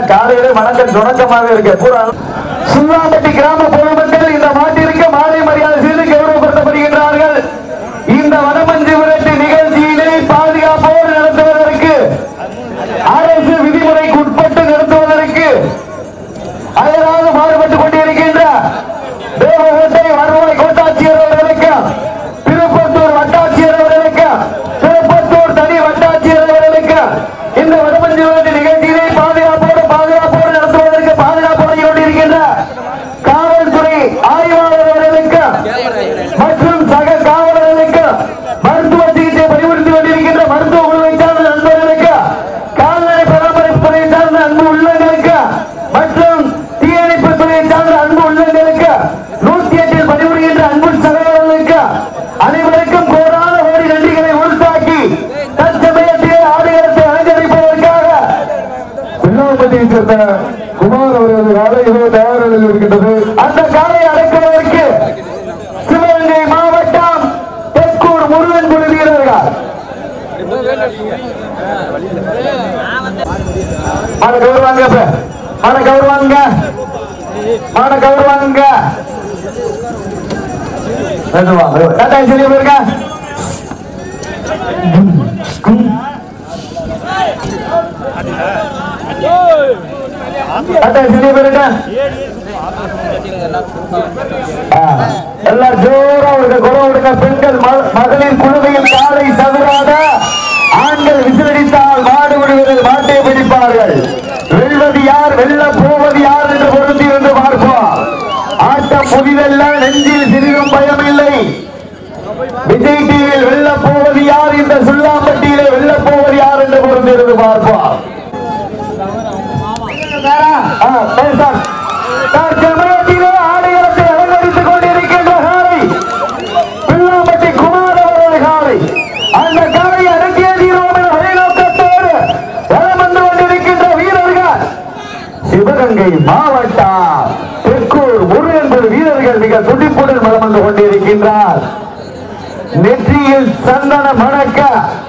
காலையிலே வணக்கம் தொடக்கமாக இருக்கு. பூரா சுல்லாம்பட்டி கிராம பொதுமக்கள் இந்த மாட்டிற்கு மாலை மரியாதை செய்து கௌரவப்படுத்தப்படுகின்றார்கள். இந்த வடமஞ்சு விரட்டு நிகழ்ச்சியினை பாதுகாப்போடு நடத்துவதற்கு அரசு விதிமுறைக்கு உட்பட்டு நடத்துவதற்கு அயராது மாறுபட்டுக் கொண்டிருக்கின்ற தேவகோட்டை வருவாய் கோட்டாட்சியர் அவர்களுக்கு, திருப்பத்தூர் வட்டாட்சியர் அவர்களுக்கு, திருப்பத்தூர் தனி வட்டாட்சியர் அவர்களுக்கு இந்த வடமஞ்சு விரட்டு நிகழ்ச்சியினை பாதுகாப்போடு நடத்துவதற்கு பாதுகாப்போடு கொண்டிருக்கின்ற காவல்துறை ஆய்வாளர் அவர்களுக்கு மற்றும் சக காவலர்களுக்கு, மருத்துவ சிகிச்சை பணிபுரிந்து கொண்டிருக்கின்ற மருத்துவ குழுவை சார்ந்த நண்பர்களுக்கு, கால்நடை பராமரிப்புத்துறை சார்ந்த அன்பு உள்ளங்களுக்கு மற்றும் தீயணைப்பு துறையை சார்ந்த அன்பு உள்ளங்களுக்கு, 108 பணிபுரிகின்ற அன்பு சகோதரர்களுக்கு அனைவருக்கும் கோடான கோடி நன்றிகளை உள்தாக்கி தற்சமயத்திலே ஆடுகளத்தை அலங்கரிப்பதற்காக வெள்ளாம்பட்டியை சேர்ந்த குமார் அவர்களது காலை தயார் நிலையில் இருக்கின்றது. அந்த காலை அடக்குவதற்கு சிவகங்கை மாவட்டம் தெற்கூர் முருகன் குழு வீரர்கள் எல்லாரும் ஜோரா விடுங்க. பெண்கள் மகளிர் குழுவையில் காலை சதுராத ஆண்கள் விசிலடித்தால் மாடு விடுவதில் மாட்டை பிடிப்பார்கள். வெல்வது யார் வெல்ல போவது யார் என்று பொருந்தி இருந்து பார்ப்போம். ஆட்டம் புதிதல்ல, நெஞ்சில் சிறிதும் பயமில்லை. விஜய் டிவியில் வெல்ல போவது யார், இந்த சுல்லாம்பட்டியிலே வெல்ல போவது யார் என்று பொருந்தி இருந்து பார்ப்போம். சமயத்திலே ஆடுகளத்தை அலங்கரித்துக் கொண்டிருக்கின்ற காலை வெள்ளாம்பட்டி குமார் அவரது காலை. அந்த காலை அடக்கிய தீரோம் என ஒரே நோக்கத்தோடு வலம் வந்து கொண்டிருக்கின்ற வீரர்கள் சிவகங்கை மாவட்டம் தெற்கூர் முருகன் குழு வீரர்கள் மிக துடிப்புடன் வலம் வந்து கொண்டிருக்கின்றார். நெற்றியில் சந்தன மணக்க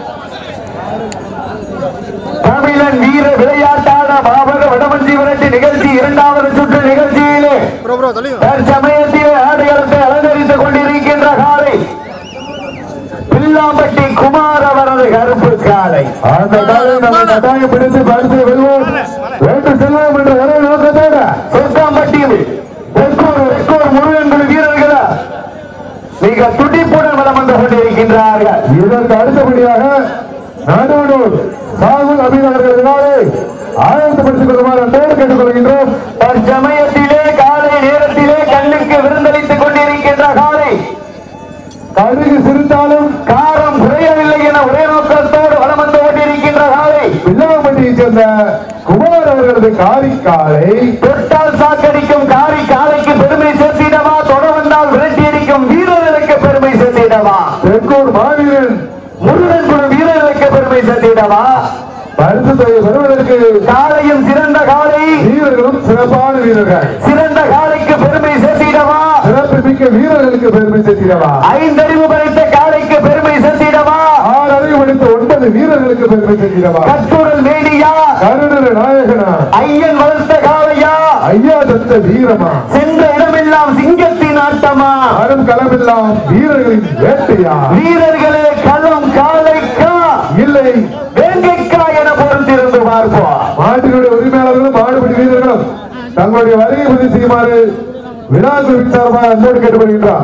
தமிழன் வீர விளையாட்டான மாபக வடமஞ்சி விரட்டு நிகழ்ச்சி இரண்டாவது சுற்று நிகழ்ச்சியிலே தற்சமயத்திலே ஆடுகளத்தை அலங்கரித்துக் கொண்டிருக்கின்ற காலை வெள்ளாம்பட்டி குமார் அவரது கருப்பு காலை. அந்த காலை நம்ம கட்டாயப்படுத்தி பரிசை வெல்வோம் வேண்டு செல்வோம் என்ற ஒரே நோக்கத்தோடு சொர்க்காம்பட்டி தெற்கூர் முருகன் குழு வீரர்கள் மிக துடிப்புடன் வலம் வந்து கொண்டிருக்கின்றார்கள். இதற்கு அடுத்தபடியாக நாடோடு சாகுல் அமீன் அவர்களை ஆயத்தப்படுத்திக் கொள்ளுமாறு அன்போடு கேட்டுக் கொள்கின்றோம். தற்சமயத்திலே காலை நேரத்திலே கண்ணுக்கு விருந்தளித்துக் கொண்டிருக்கின்ற காலை கடுகு சிரித்தாலும் காரம் குறையவில்லை என ஒரே நோக்கத்தோடு வலம் வந்து கொண்டிருக்கின்ற காலை வெள்ளாம்பட்டியை சேர்ந்த குமார் அவர்களது காரிக்காலை. தொட்டால் சாக்கடிக்கும் காரி காலைக்கு பெருமை சேர்த்திடவா, தொட வந்தால் விரட்டி அடிக்கும் வீரர்களுக்கு பெருமை சேர்த்திடவா, தெற்கூர் மாவீரன் முருகன் குழு வீரர்களுக்கு பெருமை சேர்த்திடவா, பரிசு தொகை பெறுவதற்கு காலையும் சிறந்த காலை வீரர்களும் சிறப்பான வீரர்கள், சிறந்த காலைக்கு பெருமை சேர்த்திடவா, சிறப்பு மிக்க வீரர்களுக்கு பெருமை சேர்த்திடவா, 5 அறிவு படைத்த காலைக்கு பெருமை சேர்த்திடவா, 6 அறிவு படைத்த 9 வீரர்களுக்கு பெருமை சேர்த்திடவா, கட்டுரல் மேடியா கருணர நாயகனா, ஐயன் வளர்த்த காலையா, ஐயா தத்த வீரமா, சென்ற இடமெல்லாம் சிங்கத்தின் ஆட்டமா, அரும் களமெல்லாம் வீரர்களின் வேட்டையா, வீரர்களே களம் காலைக்கா இல்லை வேங்கைக்கா என பொறுத்திருந்து பார்ப்போம். மாட்டினுடைய உரிமையாளர்களும் மாடுபடி வீரர்களும் தங்களுடைய வருகை பதிவு செய்யுமாறு விழாக்குழுவின் சார்பாக அன்போடு கேட்டுக்கொள்கின்றார்.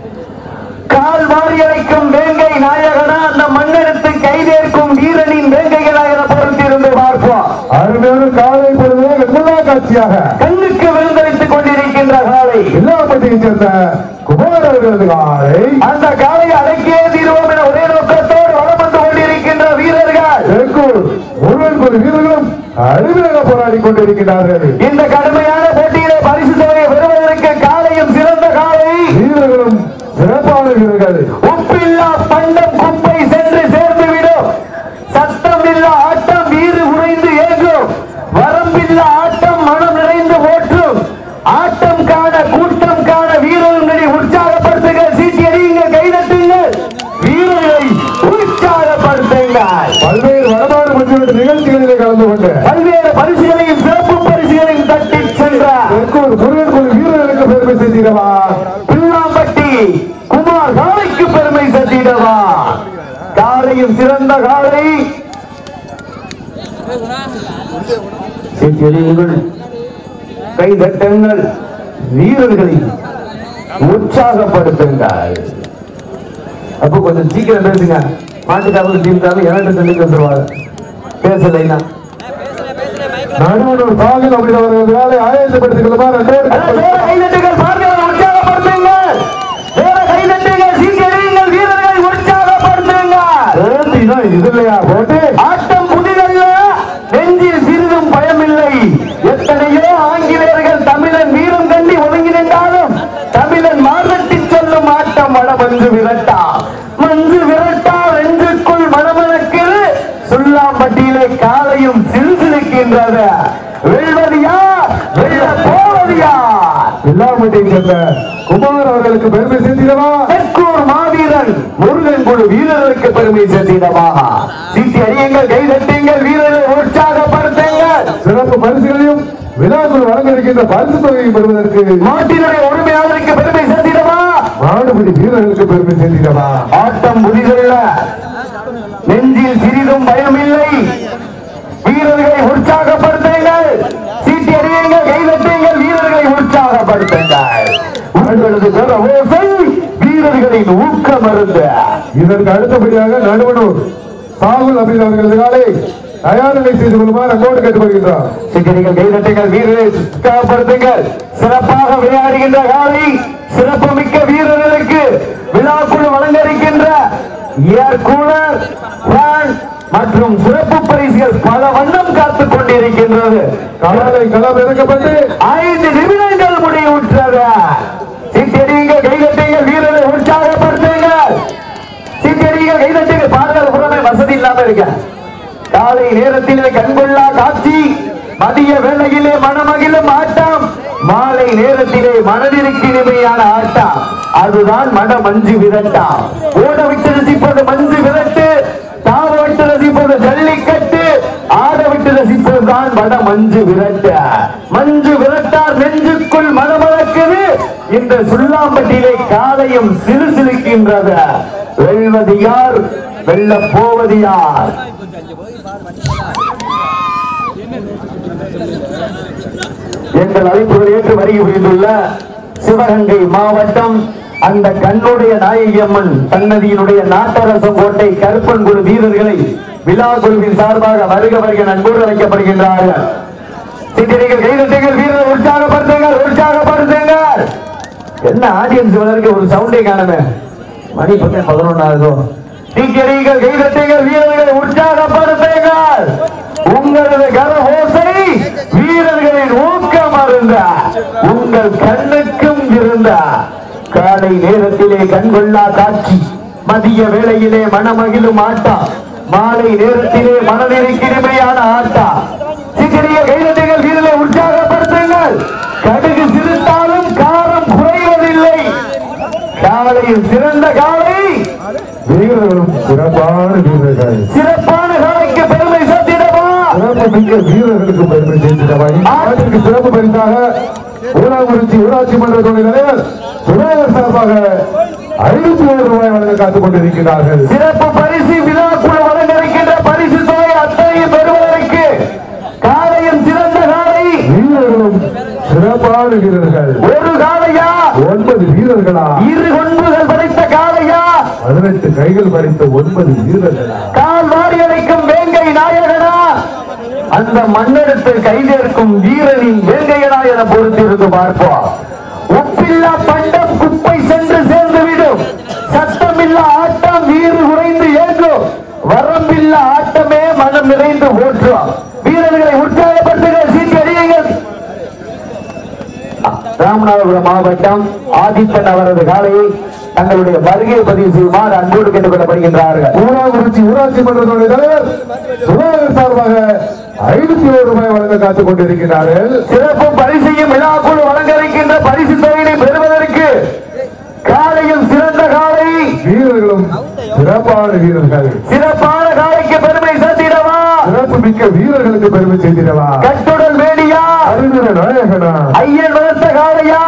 கால் வாரி அழைக்கும் வேங்கை நாயகனா, அந்த மண்ணெடுத்து கைதேர்க்கும் வீரனின் வேங்கைகளா என பொறுத்திருந்து பார்ப்போம். அருமையான காலை பொழுது வெண்முல்லா காட்சியாக கண்ணுக்கு விருந்தளித்துக் கொண்டிருக்கின்ற காலை வெள்ளாம்பட்டியை சேர்ந்த குமார் அவர்களது காலை. அந்த காலை அடக்கியே தீர்வோம் என ஒரே நோக்கத்தோடு வலம் வந்து கொண்டிருக்கின்ற வீரர்கள் தெற்கூர் முருகன் குழு வீரர்களும் அருமையாக போராடி கொண்டிருக்கிறார்கள். இந்த கடுமையான போட்டியிலே பரிசு தொகையை பெறுவதற்கு காலையும் சிறந்த காலை வீரர்களும் சிறப்பான வீரர்கள். உப்பில்லா பண்டம் குப்பை சென்று சேர்ந்துவிடும், சத்தம் இல்லா ஆட்டம் வீறு உறைந்து ஏகும், வரம்பில்லா ஆட்டம் மனம் நிறைந்து ஓற்றும், ஆட்டம் காண கூட்டம் காண வீரர்களை உற்சாகப்படுத்துங்க, சீட்டியடிங்க, கைதட்டுங்கள், வீரர்களை உற்சாகப்படுத்துங்கள். பல்வேறு வரலாறு மற்றும் நிகழ்ச்சிகளிலே கலந்து கொண்டு பல்வேறு பரிசுகளையும் சிறப்பு சீக்கிரங்கள் கைதட்டங்கள் வீரர்களை உற்சாகப்படுத்துங்கள். அப்ப கொஞ்சம் சீக்கிரம் பேசுங்க. மாட்டுக்காரர்கள் டீம்காரர்கள் இரண்டு தள்ளிக்கு வந்துருவாங்க. பேசலைன்னா நடுவனூர் சாகில் அப்படின்றவர்களை ஆயத்தப்படுத்திக் கொள்ளுமாறு கைதட்டுங்கள். பார்க்கிறவர்கள் உற்சாகப்படுத்துங்கள். கைதட்டுங்கள். சீக்கிரங்கள் வீரர்களை உற்சாகப்படுத்துங்கள். இது இல்லையா போட்டு ஆட்டம் புதிதல்ல, நெஞ்சில் சிறிதும் பயமில்லை. எத்தனையோ ஆங்கிலேயர்கள் தமிழன் வீரம் கண்டி ஒதுங்கி நின்றாலும் தமிழன் மார்கட்டி சொல்லும் ஆட்டம் வட மஞ்சு விரட்டா. மஞ்சு விரட்டா நெஞ்சுக்குள் மனமனக்கு சுல்லாம்பட்டியிலே காலையும் சிறுசிருக்கின்றது. வெல்வதியா வெல்ல போவதியா? வில்லாம்பட்டியை சேர்ந்த குமார் அவர்களுக்கு பெருமை சேர்த்திடவா? தெற்கூர் மாவீரன் முருகன் குழு வீரர்களுக்கு பெருமை சேர்த்திடவா? சீட்டி அடியுங்கள், கைதட்டுங்கள், வீரர்களை உற்சாகப்படுத்துங்கள். சிறப்பு பரிசுகளையும் விழாக்குள் வழங்க இருக்கின்ற பரிசு தொகையை பெறுவதற்கு மாட்டினுடைய உரிமையாளருக்கு பெருமை சேர்த்திடவா? மாடுபிடி வீரர்களுக்கு பெருமை சேர்த்திடவா? ஆட்டம் புதிதல்ல, நெஞ்சில் சிறிதும் பயமில்லை. வீரர்களை உற்சாகப்படுத்துங்கள். சீட்டி அடியுங்கள், கைதட்டுங்கள், வீரர்களை உற்சாகப்படுத்துங்கள். உங்களது ஓசை வீரர்களின் ஊக்க மருந்து. இதற்கு அடுத்தபடியாக நடுவனூர் சாகுல் அமீர் அவர்களது காலை தயார் நிலை செய்து கொள்ளுமாறு அங்கோடு கேட்டுக்கொள்கின்றார். சீக்கிரங்கள், கைதட்டுங்கள், வீரர்களை உற்சாகப்படுத்துங்கள். சிறப்பாக விளையாடுகின்ற காலை சிறப்பு மிக்க வீரர்களுக்கு விழாக்குழு வழங்க இருக்கின்ற ஏர் கூலர், ஃபேன் மற்றும் சிறப்பு பரிசுகள் பல வண்ணம் காத்துக் கொண்டிருக்கின்றது. காலை களம் இறக்கப்பட்டு 5 நிமிடங்கள் முடிவுற்றது. சீட்டடியுங்கள், கைதட்டுங்கள், வீரரை உற்சாகப்படுத்துங்கள். சீட்டடியுங்கள், கைதட்டுங்கள். பாடல் புறமே வசதி இல்லாம இருக்க. காலை நேரத்திலே கண்கொள்ளா காட்சி, மதிய வேளையிலே மனமகிழும் ஆட்டம், மாலை நேரத்திலே மனதிற்கு இனிமையான ஆட்டம். அதுதான் மன மஞ்சு விரட்டா. ஓட விட்டு ரசிப்பது மஞ்சு விரட்டு, தாவ விட்டு ரசிப்பது ஜல்லிக்கட்டு, ஆட விட்டு ரசிப்பதுதான் வட மஞ்சு விரட்டு. மஞ்சு விரட்டார் நெஞ்சுக்குள் மனமளக்குது. இந்த சுல்லாம்பட்டியிலே காலையும் சிறுசிருக்கின்றது. வெல்வது யார், வெல்ல போவது யார்? எங்கள் அழைப்புகள் ஏற்று வருகை புரிந்துள்ள சிவகங்கை மாவட்டம் அந்த கண்ணுடைய நாயகியம்மன் சன்னதியினுடைய நாட்டரசம் கோட்டை கருப்பன் குழு வீரர்களை விழா குழுவின் சார்பாக வருக வருக நண்போடு அழைக்கப்படுகின்றார்கள். சீக்கிரங்கள், கைதட்டுங்கள், வீரர்கள் உற்சாகப்படுத்துங்கள், உற்சாகப்படுத்துங்கள். என்ன ஆடியன்ஸ் வளர்க்க ஒரு சவுண்டே காணுமே. மணி 11 ஆகுதோ. சீக்கிரங்கள், கைதட்டுங்கள், வீரர்களை உற்சாகப்படுத்துங்கள். உங்களது கரஹோசை வீரர்களின் ஊக்கம் அருந்த உங்கள் கண்ணுக்கும் இருந்த காலை நேரத்திலே கண்கொள்ளா காட்சி, மதிய வேளையிலே மனமகிழும் ஆட்டம், மாலை நேரத்திலே மனதிற்கு இனிமையான ஆட்டம். சீக்கிரிய கைதட்டுங்கள், வீரர்களை உற்சாகப்படுத்துங்கள். கடுகு சிறுத்தாலும் காரம் குறைவதில்லை. காலையில் சிறந்த காலை, வீரர்களும் சிறப்பான வீரர்கள். சிறப்பான காலைக்கு பெருமை சேர்த்திடவா? சிறப்பு மிக்க வீரர்களுக்கு பெருமை சேர்த்திடவா? ஆட்டிற்கு சிறப்பு பரிசாக ஊராட்சி ஊராட்சி மன்ற துணை தலைவர் சுரேகர் சார்பாக 51 ரூபாய் வழங்க காத்துக் கொண்டிருக்கிறார்கள். சிறப்பு பரிசு விழாக்குழு வழங்க இருக்கின்ற பரிசு தொகை அத்தனையும் பெறுவதற்கு காலையும் சிறந்த காலை, வீரர்களும் சிறப்பான வீரர்கள். ஒரு காலையா, 9 வீரர்களா, 2 கொன்புகள் படைத்த காலையா, 18 கைகள் படைத்த 9 வீரர்களா, கால் வாரி அடைக்கும் வேங்கை நாயகனா, அந்த மண்ணெடுத்து கைதேற்கும் வீரனின் வேங்கையனா என பொறுத்திருந்து பார்ப்போம். உப்பில்லா பண்டம் குப்பை சென்று சேர்ந்துவிடும். சத்தமில்லா ஆட்டம் வீறு குறைந்து ஏற்றும். வரம்பில்லா ஆட்டமே மனம் நிறைந்து ஓற்றும். வீரர்களை உற்சாகப்படுத்துகிற சீட்டி அடியுங்கள். ராமநாதபுரம் மாவட்டம் ஆதித்தன் அவரது காலையை தங்களுடைய வருகை பதிவு செய்யுமாறு அன்போடு கேட்டுக் கொள்ளப்படுகின்றார்கள். ஊராட்சி மன்றத்துடைய தலைவர் சுரேகர் சார்பாக 51 ரூபாய் வழங்க காத்துக் கொண்டிருக்கிறார்கள். சிறப்பு பரிசையும் விழாக்குழு வழங்க இருக்கின்ற பரிசு தொகையை பெறுவதற்கு காலையும் சிறந்த காலை, வீரர்களும் சிறப்பான வீரர்கள். சிறப்பான காலைக்கு பெருமை சேர்த்திடவா? சிறப்பு மிக்க வீரர்களுக்கு பெருமை சேர்த்திடவா? கட்டுடல் வேடியா, அறிஞர நாயகனா, ஐயன் வளர்த்த காலையா?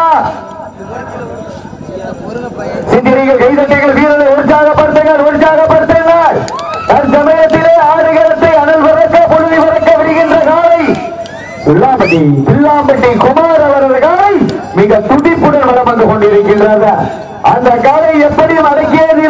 சிந்திரிகள், கைதட்டுகள், வீரர்களை உற்சாகப்படுத்துங்கள், உற்சாகப்படுத்துங்கள். தற்சமயத்திலே ஆடுகளத்தை அனல் பறக்க பொழுதி பறக்க விடுகின்ற காலை வில்லாம்பட்டி குமார் அவர்கள் மிக துடிப்புடன் வளம் வந்து கொண்டிருக்கின்றார். அந்த காலை எப்படியும் அடக்கியது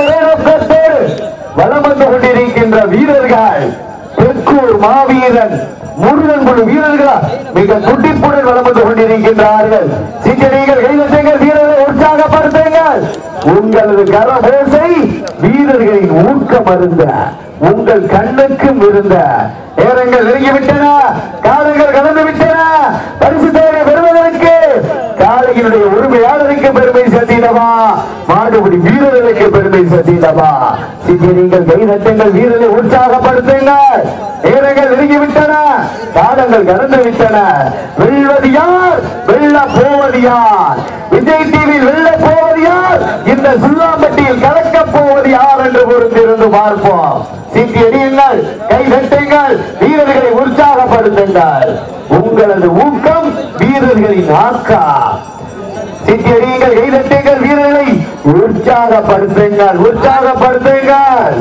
வளம் வந்து கொண்டிருக்கின்ற வீரர்கள் தெற்கூர் மாவீரன் முருகன் குழு வீரர்கள் மிக துடிப்புடன் வளம் வந்து கொண்டிருக்கின்றார்கள். சீக்கிரங்கள் கைதட்டுங்கள், வீரர்களை உற்சாகப்படுத்துங்கள். உங்களது கரபோசை வீரர்களின் ஊக்கம் அருந்த உங்கள் கண்ணுக்கும் இருந்த நேரங்கள் நெருங்கிவிட்டன, காலங்கள் கடந்து விட்டன. பரிசு தேவை பெறுவதற்கு காளையினுடைய உரிமையாளருக்கு பெருமை சேர்த்திடவா, மாடுபிடி வீரர்களுக்கு பெருமை சேர்த்திடவா? நீங்கள் கை தட்டுங்கள், வீரர்களை உற்சாகப்படுத்துங்கள். நேரங்கள் நெருங்கிவிட்டன, காலங்கள் கடந்து விட்டன. வெல்வது யார், வெல்ல போவது யார்? விஜய் டிவியில் வெல்ல போவது யார், இந்த சுல்லாம்பட்டியில் கலக்க போவது யார் என்று பொறுத்திருந்து பார்ப்போம். சீட்டி எறியுங்கள், கை தட்டுங்கள், வீரர்களை உற்சாகப்படுத்துங்கள். உங்களது ஊக்கம் வீரர்களின் ஆக்கா. சீட்டி எறியுங்கள், கை தட்டுங்கள், வீரர்களை உற்சாகப்படுத்துங்கள், உற்சாகப்படுத்துங்கள்.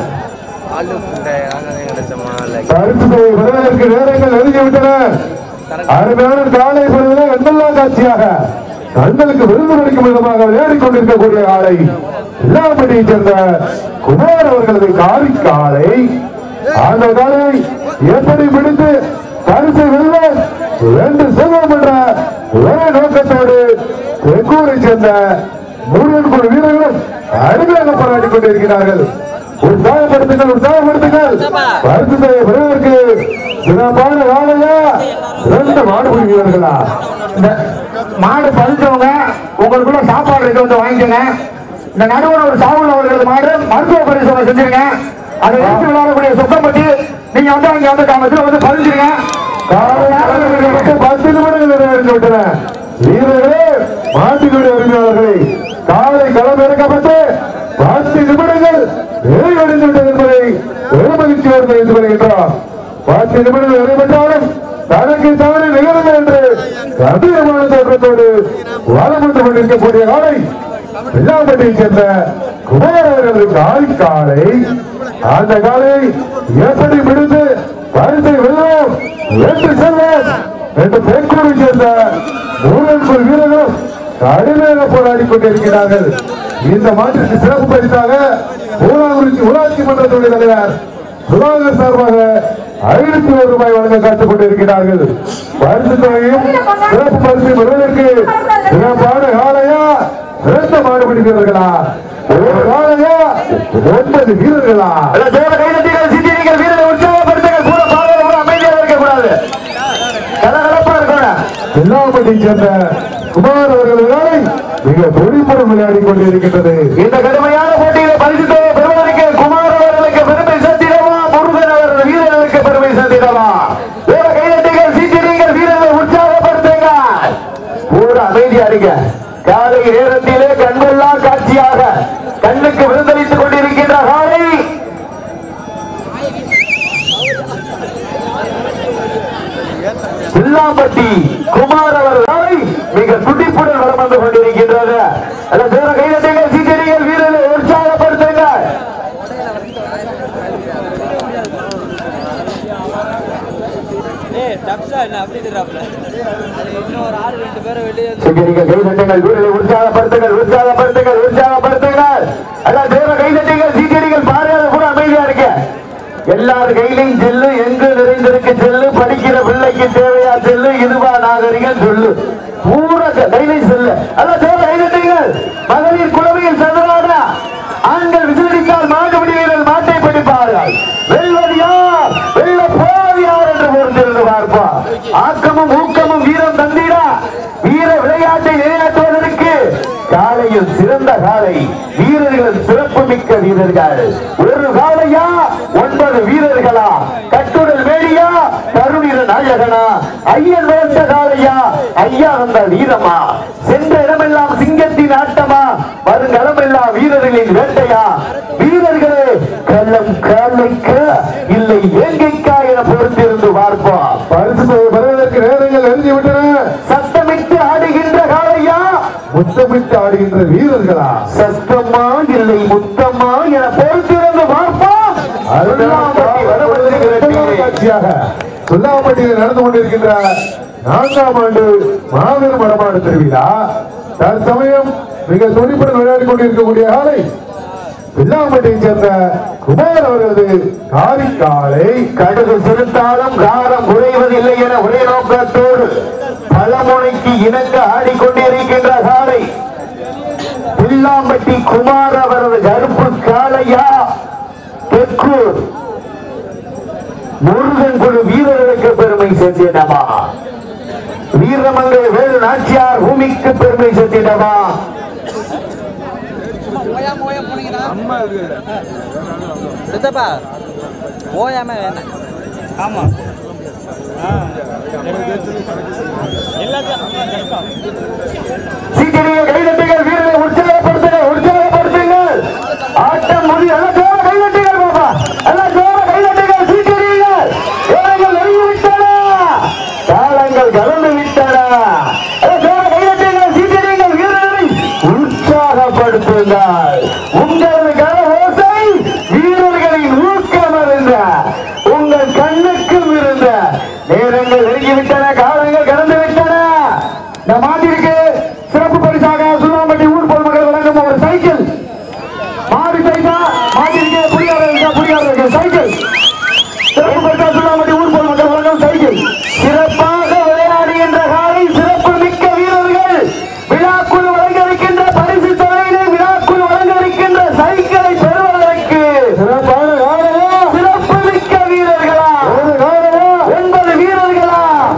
வருவதற்கு நேரங்கள் நெருங்கிவிட்டன. அருமையான காலை பொழுது எண்ணெல்லாம் காட்சியாக கண்களுக்கு விருது அளிக்கும் விதமாக விளையாடிக் கொண்டிருக்கக்கூடிய காலை வில்லாம்பட்டியைச் சேர்ந்த குமார் அவர்களது காலை. அந்த காலை எப்படி பிடித்து பரிசை வெல்ல என்று செல்வோம் என்ற ஒரே நோக்கத்தோடு தெற்கூரை சேர்ந்த முருகன் குழு வீரர்களும் அருமையாக போராடிக் கொண்டிருக்கிறார்கள். உற்சாகப்படுத்துங்கள், உற்சாகப்படுத்துங்கள். பரிசு பெறுவதற்கு சிறப்பான காலையா இரண்டு மாடுபிடி வீரர்களா? மாடு பறிச்சவங்க உங்களுக்குள்ள சாப்பாடு இருக்கு, வந்து வாங்கிக்கோங்க. இந்த நடுவர் ஒரு சாகுல் அவர்களது மாடு மருத்துவ பரிசோதனை செஞ்சிருங்க. அதை எடுத்து விளையாடக்கூடிய சொக்கப்பட்டி நீங்க வந்து அங்க வந்து காமத்தில் வந்து பறிஞ்சிருங்க. 10 நிமிடங்கள் நிறைவேறி விட்டன. வீரர்களே, மாட்டினுடைய உரிமையாளர்களை காலை களம் இறக்கப்பட்டு 10 நிமிடங்கள் நிறைவடைந்து விட்டது என்பதை பெருமகிழ்ச்சியோடு தெரிவித்துக் கொள்கின்றோம். 10 நிமிடங்கள் நிறைவேற்றாலும் தனக்கு தவறு நிகழும் என்று கம்பீரமான தோற்றத்தோடு வளம் வந்து கொண்டிருக்கக்கூடிய காலை வில்லாம்பட்டியைச் சேர்ந்த குமார் அவர்களது காலை. அந்த காலை எப்படி பிடித்து பரிசை வெல்வோம் என்று செல்வோம் என்று தெற்கூரை சேர்ந்த முருகன் குழு வீரர்களும் கடுமையாக போராடி கொண்டிருக்கிறார்கள். இந்த மாற்றிற்கு சிறப்பு பரிசாக ஊராட்சி மன்ற துணைத் தலைவர் சுதாகர் சார்பாக 500 ரூபாய் வழங்க காத்துக் கொண்டிருக்கிறார்கள். பரிசு தொகையும் சிறப்பு பரிசு பெறுவதற்கு சிறப்பான காலையா, சிறந்த மாடுபிடி வீரர்களா, ஒரு காலையா, 9 வீரர்களா? வீரர்களை உற்சாகப்படுத்துங்கள், கூட பாடல அமைதியாக இருக்கக்கூடாது, கலகலப்பா இருக்கணும். வில்லாம்பட்டியைச் சேர்ந்த குமார் அவர்களது வேலை மிக துடிப்புடன் விளையாடி கொண்டிருக்கின்றது. இந்த கடுமையான போட்டியில் பரிசு தொகை பெறுவதற்கு குமார் அவர்களுக்கு பெருமை சேர்த்திடவா, முருகன் அவர்கள் வீரர்களுக்கு பெருமை சேர்த்திடவா? வேற கைதட்டுங்கள், சீட்டிடுங்கள், வீரர்களை உற்சாகப்படுத்துங்க. கூட அமைதியா இருக்க. காலை நேரத்திலே கண்கொள்ளா காட்சியாக கண்ணுக்கு விருந்தளித்துக் கொண்டிருக்கின்ற காலை வில்லாம்பட்டி குமார் அவர்கள் மிக துடிப்புடன் வளம் வந்து கொண்டிருக்கின்றது. கைதட்டுங்கள், சீக்கிரங்கள், வீரர்களை உற்சாகப்படுத்துங்க. உற்சாகப்படுத்துங்கள், உற்சாகப்படுத்துங்கள், உற்சாகப்படுத்துங்கள். கைதட்டுங்கள், சீக்கிரங்கள், பாருங்க கூட அமைதியா இருக்க. எல்லார் கையிலையும் செல்லு, எங்கு நிறைந்திருக்கு செல்லு, படிக்கிற பிள்ளைக்கு தேவையா செல்லு, இதுவா நாகரிகம் சொல்லு, பூரா கையிலை செல்லு. கைதட்டுங்கள். மகளிர் குழவையில் சதுராடா, ஆண்கள் விசிலடித்தால் மாடுபிடி வீரர்கள் மாட்டை பிடிப்பார்கள். வெல்வது யார், வெல்ல போவது யார் என்று பொறுத்திருந்து பார்ப்போம். ஆக்கமும் ஊக்கமும் வீரம் தந்திரா வீர விளையாட்டை நிலைநாட்டுவதற்கு காலையில் சிறந்த காலை, வீரர்கள் சிறப்பு மிக்க வீரர்கள். ஒரு காலையா, 9 வீரர்களா? கட்டுடல் வேடியா, கருணீர நாயகனா? ஐயன் வளர்த்த காலையா, ஐயா வந்த வீரமா? சென்ற இடமெல்லாம் சிங்கத்தின் ஆட்டமா, வருங்களமெல்லாம் வீரர்களின் வேட்டையா? வீரர்களே, கள்ளம் காலைக்க இல்லை ஏங்கைக்கா என பொறுத்திருந்து பார்ப்போம். பரிசு பெறுவதற்கு நேரங்கள் எழுதிவிட்டன. சத்தமிட்டு ஆடுகின்ற காலையா, முத்தமிட்டு ஆடுகின்ற வீரர்களா? சத்தமா இல்லை முத்தமா என பொறுத்திருந்து பார்ப்போம். காட்சியாக சுல்லாம்பட்டியில் நடந்து கொண்டிருக்கின்ற 4ஆம் ஆண்டு மாபெரும் வடமாடு திருவிழா தற்சமயம் மிக துடிப்புடன் விளையாடி கொண்டிருக்கக்கூடிய காலை வில்லாம்பட்டியை சேர்ந்த குமார் அவர்களது காரிக்காலை கடுகு சிறுத்தாலும் காரம் குறைவதில்லை என ஒரே நோக்கத்தோடு பலமுனைக்கு இணங்க ஆடிக்கொண்டிருக்கின்ற காலை வில்லாம்பட்டி குமார் அவரது கருப்பு காளையா தெற்கூர் முருகன் குழு வீரர்களுக்கு பெருமை சேர்த்திடமா வீரமங்கை வேலு நாச்சியார் பூமிக்கு பெருமை சேர்த்திடமா சீக்கிரம் கைதட்டுங்கள் வீரரை உற்சாகப்படுத்துங்கள் ஆட்டம் முடி எல்லாம் கைதட்டுங்கள் பாப்பா எல்லாம் கைதட்டுங்கள் சீக்கிரங்கள் வீரர்கள் நெருங்கிவிட்டன காலங்கள் கலந்து விட்டன கைதட்டுங்கள் சீக்கிரங்கள் வீரரை உற்சாகப்படுத்துங்கள் உங்களது கர ஓசை வீரர்களின் ஊக்கம் இருந்த உங்கள் கண்ணுக்கும் இருந்த நேரங்கள் நெருங்கிவிட்டன காலங்கள் கடந்து விட்டன இந்த மாட்டிற்கு சிறப்பு பரிசாக சுண்ணாம்பட்டி ஊர் பொதுமக்கள் வழங்கும் ஒரு சைக்கிள் மாடு சைக்கிள் மாட்டிற்கு புரியாத சைக்கிள் சிறப்பு பரிசா சுண்ணாம்பட்டி ஊர் பொதுமக்கள் வழங்கும் சைக்கிள் சிறப்பாக விளையாடுகின்ற காலை சிறப்பு மிக்க வீரர்கள் விழாக்குழு வழங்க இருக்கின்ற பரிசு தொகையினை விழாக்குழு வழங்க இருக்கின்ற சைக்கிளை பெறுவதற்கு சிறப்பான சிறப்பு மிக்க வீரர்களா 9 வீரர்களா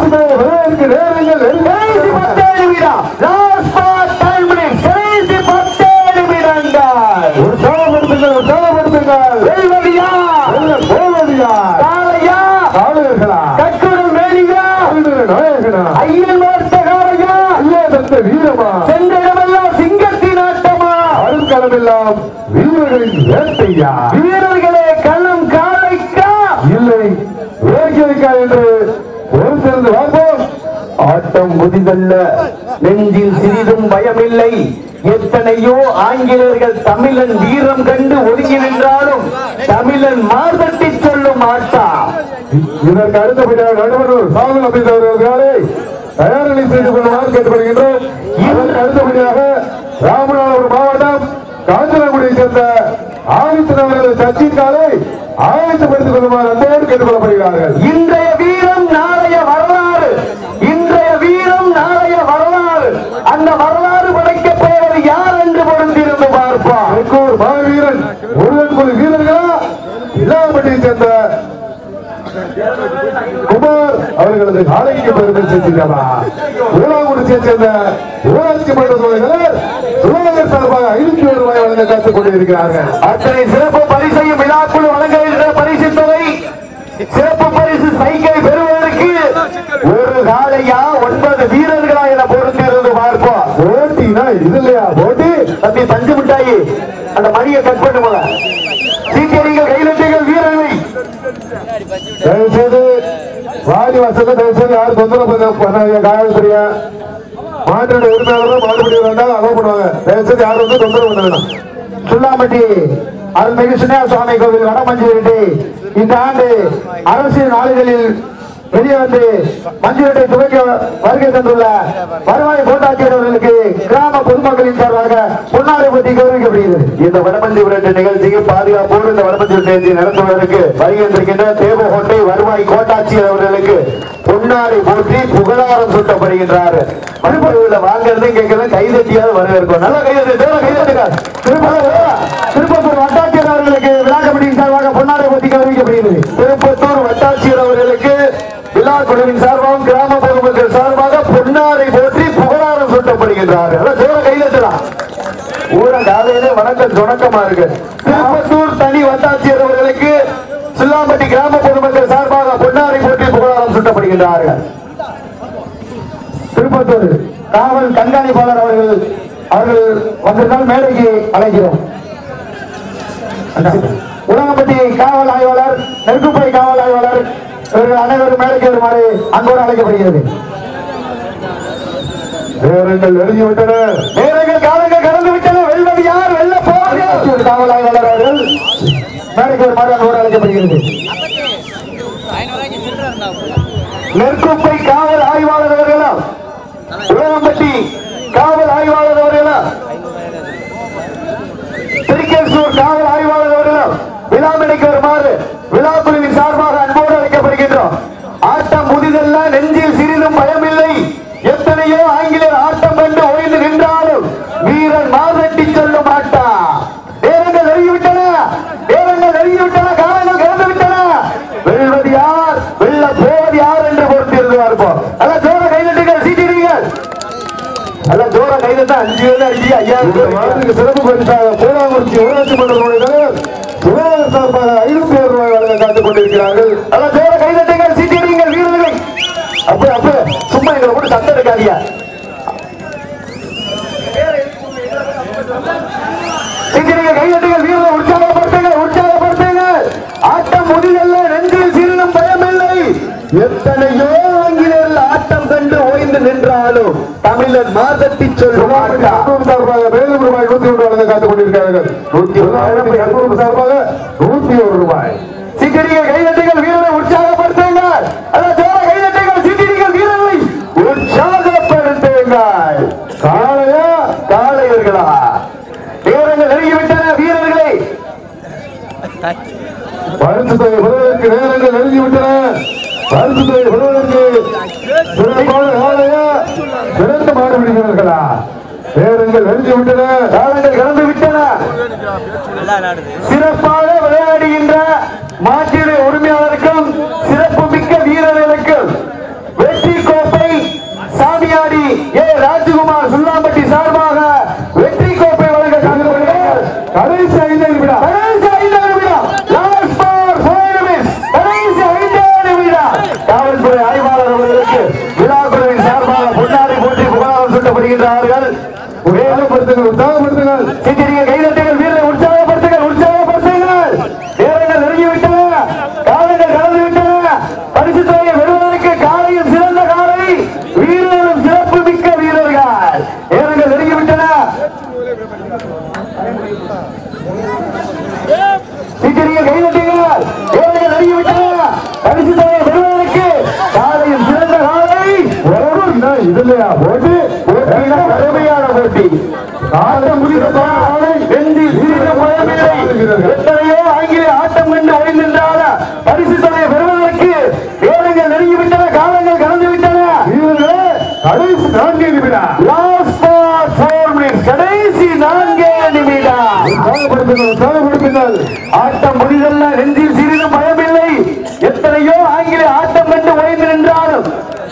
சிங்கத்தின் ஆட்டமா அருங்கலமெல்லாம் வீரர்களின் வேட்டையா வீரர்களே களம் காலைக்கா இல்லை வேட்டைக்கா என்று பொறுத்திருந்து பார்ப்போம் ஆட்டம் முதிதல்ல நெஞ்சில் சிறிதும் பயமில்லை எத்தனையோ ஆங்கிலேயர்கள் தமிழன் வீரம் கண்டு ஒதுங்கி நின்றாலும் தமிழன் மார்தட்டி சொல்லும் ஆட்டா இதற்கு அடுத்தபடியாக நடுவர் சாகுல் அப்படின்றவர்களே தயாரிலை செய்து கொள்ளுமாறு கேட்டுக்கொள்கின்றோம் இதற்கு அடுத்தபடியாக ராமநாதபுரம் மாவட்டம் காஞ்சனகுடியை சேர்ந்த ஆதித்தனவர்களது சச்சின் காலை ஆயத்தப்படுத்திக் கொள்ளுமாறு அன்போடு கேட்டுக்கொள்ளப்படுகிறார்கள் இன்றைய வீரம் நாளைய வரலாறு இன்றைய வீரம் நாளைய வரலாறு அந்த வரலாறு படைக்க போவது யார் என்று பொருந்திருந்து பார்ப்பார் மாவீரன் முருகன் குழு வீரர்களா வில்லாம்பட்டியை சேர்ந்த குமார் அவர்களது காலைக்கு பெருமை சேர்த்திருக்கிறா ஊராங்குடியை சேர்ந்த ஊராட்சி மன்ற தலைவர் சுகாதார சார்பாக 500 ரூபாய் வழங்க காத்துக் கொண்டிருக்கிறார்கள் அத்தனை சிறப்பு பரிசையும் விழாக்குழு வழங்குகின்ற பரிசு தொகை சிறப்பு பரிசு சைக்கிளை பெறுவதற்கு ஒரு காலையா 9 வீரர்களா என பொறுத்திருந்து பார்ப்போம் போட்டினா இது இல்லையா போட்டி தம்பி பஞ்சு மிட்டாயி அந்த மணியை கட் பண்ணுங்க சீக்கிரங்கள் கையிலட்டுங்கள் வீரர்களை தயவுசெய்து வாடி வசதி தயவுசெய்து யாரும் தொந்தரவு பண்ணாங்க காயல்படியா மாற்றோட உரிமையாளரும் மாறுபடி வேண்டாம் அலோவ் பண்ணுவாங்க தயவுசெய்து யாரும் வந்து தொந்தரவு பண்ண வேண்டாம் சுல்லாம்பட்டி அருள்மிகு சின்ன சுவாமி கோவில் வடமஞ்சுவீட்டை இந்த ஆண்டு அரசியல் நாடுகளில் வெளியே வந்து மஞ்சுவீட்டை துவக்க வருகை தந்துள்ள வருவாய் கோட்டாட்சியர் அவர்களுக்கு கிராம பொதுமக்களின் சார்பாக பொன்னாடை போட்டி கௌரவிக்கப்படுகிறது இந்த வடமஞ்சுவீட்டு நிகழ்ச்சிக்கு பாதுகாப்போடு இந்த வடமஞ்சுவீட்டை நடத்துவதற்கு வருகின்ற தேவகோட்டை வருவாய் கோட்டாட்சியர் அவர்களுக்கு பொன்னாடை போற்றி புகழாரம் சூட்டப்படுகின்றார் மறுபடியில் வாங்கறது கேட்கறது கைதட்டியாவது வரவேற்கும் நல்ல கைதட்டுங்க திருப்பத்தூர் வட்டாட்சியர் அவர்களுக்கு விழா கமிட்டியின் சார்பாக பொன்னாடை போட்டி கௌரவிக்கப்படுகிறது திருப்பத்தூர் வட்டாட்சியர் அவர்களுக்கு விழா குழுவின் சார்பாகவும் கிராம பொதுமக்கள் சார்பாக பொன்னாடை போற்றி புகழாரம் சூட்டப்படுகின்றார்கள் கைதட்டலாம் ஊர காலையிலே வணக்கம் தொடக்கமா இருக்கு திருப்பத்தூர் தனி வட்டாட்சியர் அவர்களுக்கு சில்லாம்பட்டி கிராம பொதுமக்கள் சார்பாக பொன்னாடை போற்றி புகழாரம் சூட்டப்படுகின்றார்கள் திருப்பத்தூர் காவல் கண்காணிப்பாளர் அவர்கள் வந்திருந்தால் மேடைக்கு அழைக்கிறோம் உலகம்பட்டி காவல் ஆய்வாளர் நெருக்குப்படை காவல் ஆய்வாளர் இவர்கள் அனைவரும் மேடைக்கு வருமாறு அன்போடு அழைக்கப்படுகிறது நேரங்கள் நெருங்கிவிட்டன நேரங்கள் காலங்கள் கடந்து விட்டன வெல்வது யார் வெல்ல போவது காவல் ஆய்வாளர் அவர்கள் மேடைக்கு வருமாறு அன்போடு அழைக்கப்படுகிறது நெருக்குப்பை காவல் ஆய்வாளர் எல்லாம் ஜோர கையில தான் 5 பேர் அடிச்சு 5000 சிறப்பு பரிசாக பூராங்குறிச்சி ஊராட்சி மன்ற தலைவர் சுகாதார சார்பாக 500 ரூபாய் வழங்க காத்துக் கொண்டிருக்கிறார்கள். எல்லாம் ஜோர கைதட்டுங்கள், சீட்டிடுங்கள் வீரர்களை. அப்ப சும்மா எங்களை கூட சண்டை இருக்காதியா. சீட்டிடுங்கள், கைதட்டுங்கள் வீரர்கள், உற்சாகப்படுத்துங்கள். ஆட்டம் முடியல, நெஞ்சில் சிறிதும் பயமில்லை. எத்தனையோ ஆங்கிலேயர்கள் ஆட்டம் கண்டு ஓய்ந்து நின்றாலும் தமிழர் மாதத்தி சொல்லுவாங்க. சார்பாக மேலும் ரூபாய் 101 வழங்க காத்துக் கொண்டிருக்கிறார்கள். 101 சார்பாக 101 ரூபாய். சீட்டிடுங்கள், கைதட்டுங்கள் வீரரை உற்சாகப்படுத்துங்கள். அதான் ஜோர கைதட்டுங்கள், சீட்டிடுங்கள் வீரர்களை உற்சாகப்படுத்துங்கள். காளையா காளையர்களா? நேரங்கள் நெருங்கிவிட்டன வீரர்களை. பரிசு தொகை பெறுவதற்கு நேரங்கள் நெருங்கிவிட்டன. பரிசு தொகை பெறுவதற்கு சிறப்பான காளையா சிறந்த மாடு பிடிக்கிறார்களா? நேரங்கள் நெருங்கிவிட்டன. காலங்கள் கடந்து விட்டன. சிறப்பாக விளையாடுகின்ற மாட்டினுடைய உரிமையாளருக்கும் சிறப்பு மிக்க வீரர்களுக்கும் வெற்றி கோப்பை சாமியாடி ஏ ராஜகுமார் சுல்லாம்பட்டி சார்பாக வெற்றி கோப்பை வழங்க காத்துக்கொள்கிறார். கடைசி 5 நிமிடம். கடைசி 5 நிமிடம். Last for 4 minutes. கடைசி 5 நிமிடம். காவல்துறை ஆய்வாளர் அவர்களுக்கு விழாக்குழுவின் சார்பாக பொன்னாடை போற்றி புகழாரம் சூட்டப்படுகின்றார்கள். உற்சாகப்படுத்துங்கள். சீட்டிடுங்கள், கைதட்டுங்கள் வீரரை உற்சாகப்படுத்துங்கள். நேரங்கள் நெருங்கிவிட்டன. காலங்கள் கடந்து விட்டன. பரிசு தொகையை பெறுவதற்கு காலையும் சிறந்த காலை, வீரர்களும் சிறப்பு மிக்க வீரர்கள். நேரங்கள் நெருங்கிவிட்டன. சீட்டிடுங்கள், கைதட்டுங்கள். நேரங்கள் நெருங்கிவிட்டன. பரிசு தொகையை பெறுவதற்கு காலையும் சிறந்த காலை. இது இல்லையா போட்டு கடுமையான போட்டி. ஆட்டம் முடிந்த வெந்தில் சிறிது பயமில்லை. எத்தனையோ ஆங்கிலேய ஆட்டம் கண்டு ஓய்ந்திருந்தால பரிசு தொகையை பெறுவதற்கு நேரங்கள் நெருங்கிவிட்டன. காலங்கள் கடந்து விட்டன. கடைசி 4 நிமிடம். Last for 4 minutes. கடைசி 4 நிமிடம். உற்சாகப்படுத்துங்கள். ஆட்டம் முடிதல்ல, நெஞ்சில் சிறிதும் பயமில்லை. எத்தனையோ ஆங்கிலேய ஆட்டம் கண்டு ஓய்ந்து நின்றாலும்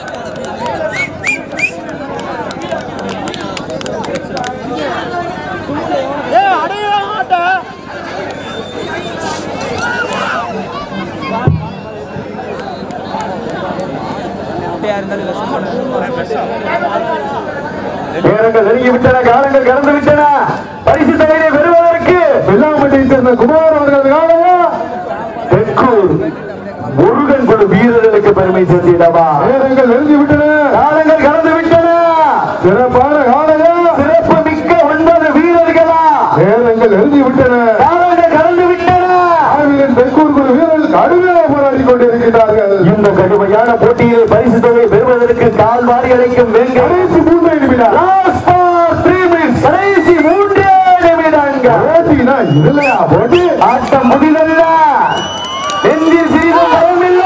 நேரங்கள் நெருங்கிவிட்டன. காலங்கள் கடந்து விட்டன. பரிசு தொகையை பெறுவதற்கு வெள்ளாம்பட்டியை சேர்ந்த குமார் அவர்கள் காலையா தெற்கூர் முருகன் குழு வீரர்களுக்கு பெருமை சேர்த்திடவா. நேரங்கள் நெருங்கிவிட்டன. காலங்கள் கடந்து விட்டன. சிறப்பான காலையா சிறப்பு மிக்க 9 வீரர்களா? நேரங்கள் நெருங்கிவிட்டன. காலங்கள் கடந்து விட்டன. தெற்கூர் குழு வீரர்கள் கடுமையாக போராடி கொண்டிருக்கிறார்கள். இந்த கடுமையான போட்டியில் பரிசு தொகை பெறுவதற்கு கால்வாரி அழைக்கும் கடைசி 3 நிமிடம். Last for 3 minutes. கடைசி 3 நிமிடங்கள். போட்டினா இது இல்லையா போட்டி? ஆட்டம் முடிதல்ல, நெஞ்சில் சிறிதும் பயமில்லை.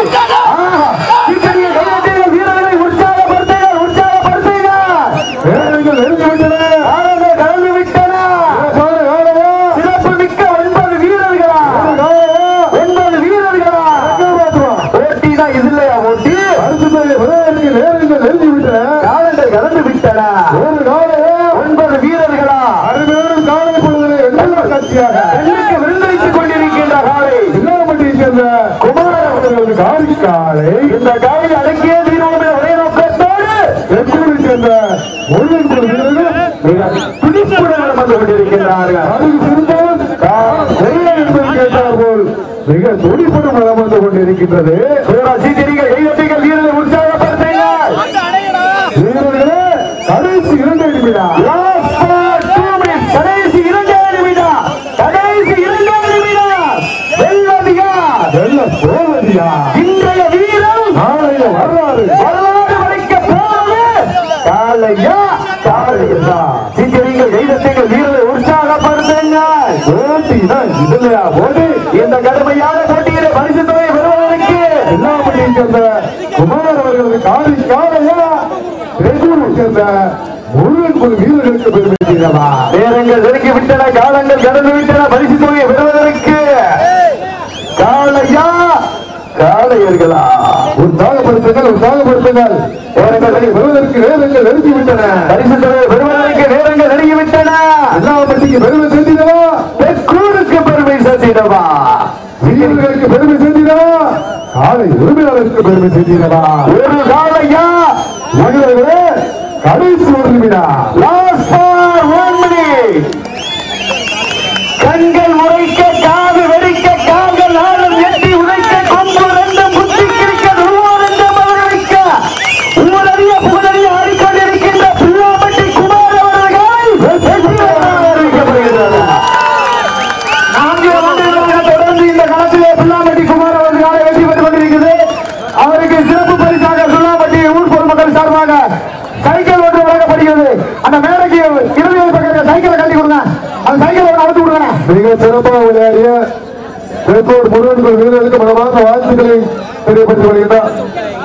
வீரர்களை உற்சாகப்படுத்துங்கள். நேரங்கள் நெருங்கிவிட்டன. காலங்கள் கடந்து விட்டன. சிறப்பு மிக்க 9 வீரர்களா? 9 வீரர்களா? போட்டி தான் இது இல்லையா போட்டி? நேரங்கள் நெருங்கிவிட்டன. காலங்கள் கடந்து விட்டன. 9 வீரர்களா? அருமையான காலை பொழுது காட்சியாக பெண்ணுக்கு விருந்தளித்துக் கொண்டிருக்கின்ற காலை வெள்ளாம்பட்டியை சேர்ந்த குமார் அவர்களது காரி காலை. இந்த காலை அடக்கிய வீரோடு ஒரே நோக்கத்தோடு தெற்கூரை சேர்ந்த முருகன் குழு வீரர்கள் மிக துடிப்புடன் வந்து கொண்டிருக்கிறார்கள். அருகு சிறுந்தோன் என்பதை கேட்டார் போல் மிக துடிப்புடன் வளம் வந்து கொண்டிருக்கின்றது. சீட்டிடுங்கள், கைதட்டுங்கள், வீரரை உற்சாகப்படுத்துங்கள். வீரர்களே கடைசி 2 நிமிடம். Last for 2 minutes. கடைசி 2 நிமிடம். கடைசி 2 நிமிடம். வெல்வதியா வெல்ல போவதியா? இன்றைய வீரம் நாளைய வரலாறு படைக்க போவது காலையா காலையா? சீட்டிடுங்கள், கைதட்டுங்கள், வீரரை உற்சாகப்படுத்துங்கள். போட்டினா இது இல்லையா போட்டி? இந்த கடுமையான போட்டியிலே பரிசு தொகை பெறுவதற்கு வெள்ளாம்பட்டியை சேர்ந்த குமார் அவர்களது காரி காலையா தெற்கூரை சேர்ந்த முருகன் குழு வீரர்களுக்கு பெருமை செய்தவா. நேரங்கள் நெருங்கி விட்டன. காலங்கள் கடந்து விட்டன. பரிசு தொகையை பெறுவதற்கு காலையா காளையர்களா? உற்சாகப்படுத்த உற்சாகப்படுத்துங்கள் உற்சாகப்படுத்துங்கள். பெறுவதற்கு நேரங்கள் நெருங்கிவிட்டன. பெறுவதற்கு நேரங்கள் நெருங்கிவிட்டன. எல்லாவற்றுக்கு பெருமை சேர்த்திடவா, தெற்கூருக்கு பெருமை சேர்த்திடவா, வீரர்களுக்கு பெருமை சேர்த்திடவா, காலை உரிமையாளருக்கு பெருமை சேர்த்திடவா. ஒரு காலையா மனிதர்களே, கடைசி ஒரு நிமிடம். Last for 1 minute. கண்கள் உரைக்க, காது வெடிக்க, கால்கள் ஆளும் எட்டி உரைக்க, கொம்பு ரெண்டும் புத்தி கிழிக்க, துருவம் மலர்விக்க, ஊரறிய புகழறிய ஆடிக்கொண்டிருக்கின்ற பிள்ளாம்பட்டி குமார் அவர்கள் அறிவிக்கப்படுகிறது. 4 ஆண்டுகளாக தொடர்ந்து இந்த களத்திலே பிள்ளாம்பட்டி குமார் அவர்கள் வெற்றி பெற்றுக் கொண்டிருக்கிறது. அவருக்கு சிறப்பு பரிசாக பிள்ளாம்பட்டி ஊர் பொதுமக்கள் சார்பாக சைக்கிள் ஒன்று வழங்கப்படுகிறது. அந்த மேடைக்கு இறுதியில் பக்கத்தில் சைக்கிளை கட்டி கொடுங்க. அந்த சைக்கிள் ஒன்று அவுத்து கொடுங்க. மிக சிறப்பாக விளையாடிய திருப்பூர் முருகன் வீரர்களுக்கு மனமார்ந்த வாழ்த்துக்களை தெரியப்படுத்திக் கொள்கின்றார்.